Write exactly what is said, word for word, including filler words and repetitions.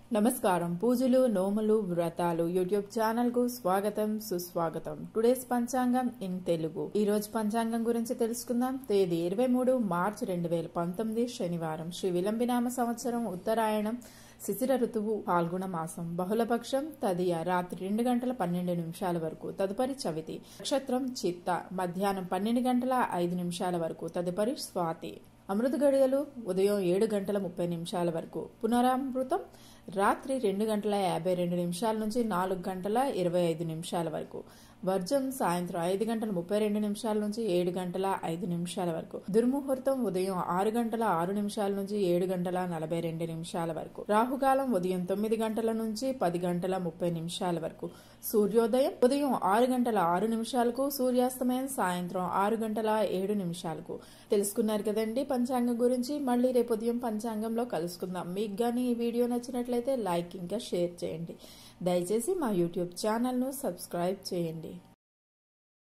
నమస్కారం పూజలు నోములు వ్రతాలు యూట్యూబ్ ఛానల్ కు స్వాగతం సుస్వాగతం. టుడేస్ పంచాంగం ఇన్ తెలుగు. ఈ రోజు పంచాంగం గురించి తెలుసుకుందాం. తేదీ ఇరవై మూడు మార్చి రెండు వేల పంతొమ్మిది శనివారం. శ్రీ విలంబినామ సంవత్సరం ఉత్తరాయణం శిశిర ఋతువు పాల్గొన మాసం. బహుళపక్షం తదియ రాత్రి రెండు గంటల పన్నెండు నిమిషాల వరకు తదుపరి చవితి. నక్షత్రం చిత్త మధ్యాహ్నం పన్నెండు గంటల ఐదు నిమిషాల వరకు తదుపరి స్వాతి. అమృత గడియలు ఉదయం ఏడు గంటల ముప్పై నిమిషాల వరకు. పునరామృతం రాత్రి రెండు గంటల యాభై రెండు నిమిషాల నుంచి నాలుగు గంటల ఇరవై ఐదు నిమిషాల వరకు. వర్జం సాయంత్రం ఐదు గంటల ముప్పై రెండు నిమిషాల నుంచి ఏడు గంటల ఐదు నిమిషాల వరకు. దుర్ముహూర్తం ఉదయం ఆరు గంటల ఆరు నిమిషాల నుంచి ఏడు గంటల నలభై రెండు నిమిషాల వరకు. రాహుకాలం ఉదయం తొమ్మిది గంటల నుంచి పది గంటల ముప్పై నిమిషాల వరకు. సూర్యోదయం ఉదయం ఆరు గంటల ఆరు నిమిషాలకు, సూర్యాస్తమయం సాయంత్రం ఆరు గంటల ఏడు నిమిషాలకు. తెలుసుకున్నారు కదండి పంచాంగం గురించి. మళ్ళీ రేపు ఉదయం పంచాంగంలో కలుసుకుందాం. మీకు గానీ ఈ వీడియో నచ్చినట్లయితే లైక్ ఇంకా షేర్ చేయండి. దయచేసి మా యూట్యూబ్ ఛానల్ ను సబ్స్క్రైబ్ చేయండి.